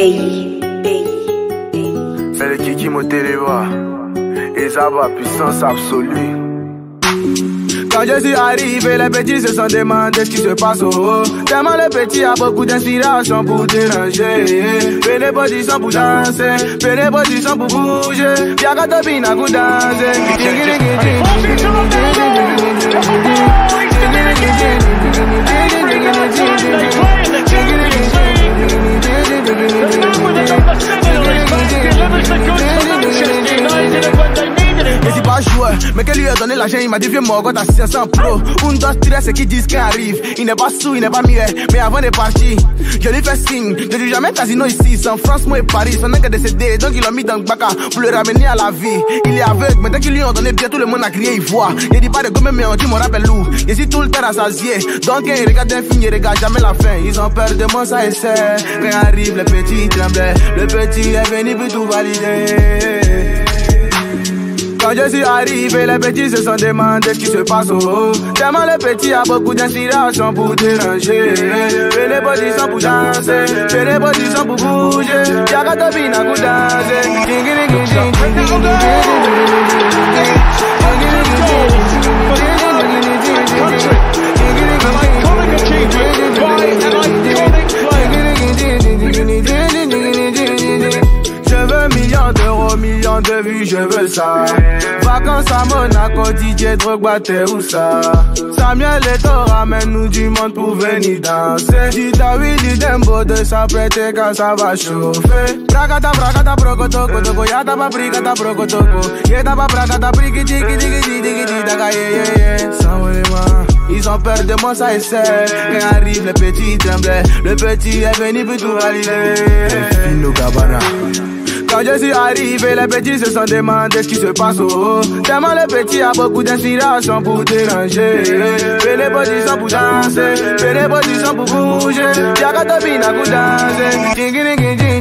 C'est le Kiki Moteleva et ça va puissance absolue. Quand je suis arrivé, les petits se sont demandé ce qui se passe au haut. Tellement les petits a beaucoup d'inspiration pour déranger. Fais les positions pour danser, fais les positions pour bouger. Y'a qu'à te bina pour danser. Et c'est pas joueur, mais qu'elle lui a donné l'argent, il m'a dit viens moi quand t'as 500 pro. Un, deux, trois, c'est qui disent qu'il arrive. Il n'est pas sous, il n'est pas muet, mais avant de partir, je lui fais signe. Je dis jamais casino ici, c'est en France, moi et Paris. Son est décédé, donc il l'a mis dans le baka pour le ramener à la vie. Il est aveugle, mais dès qu'il lui a donné bien, tout le monde a crié, il voit. Il dit pas de gomme, mais on dit mon rappel lourd. Je suis tout le temps rassasié, donc il regarde un film, il regarde jamais la fin. Ils ont peur de moi, ça essaie. Quand arrive, le petit tremblait. Le petit est venu pour tout valider. Quand je suis arrivé, les petits se sont demandé ce qui se passe au haut. Tellement le petit a beaucoup d'inspiration pour déranger. Fais les positions pour danser, fais les positions pour bouger. Y'a qu'à te bina pour danser. Millions de vues, je veux ça. Vacances à Monaco, DJ Drogba, t'es où ça? Samuel Eto'o ramène-nous du monde pour venir danser. Dis ta oui, dis Dembo de s'apprêter quand ça va chauffer. Bragata, bragata, brocotoko, toko, yata pa brigata, brocotoko. Yeta pa bragata, brigi, digi, digi, digi, digi, daga, sans vraiment. Ils ont peur de moi, ça essaie. Quand arrive le petit tremblait. Le petit est venu pour tout valider. Fino Gabbana. Quand je suis arrivé, les petits se sont demandé ce qui se passe au haut. Tellement le petit a beaucoup d'inspiration pour déranger. Fais les positions pour danser, fais les positions pour bouger. Y'a qu'à te bina pour danser.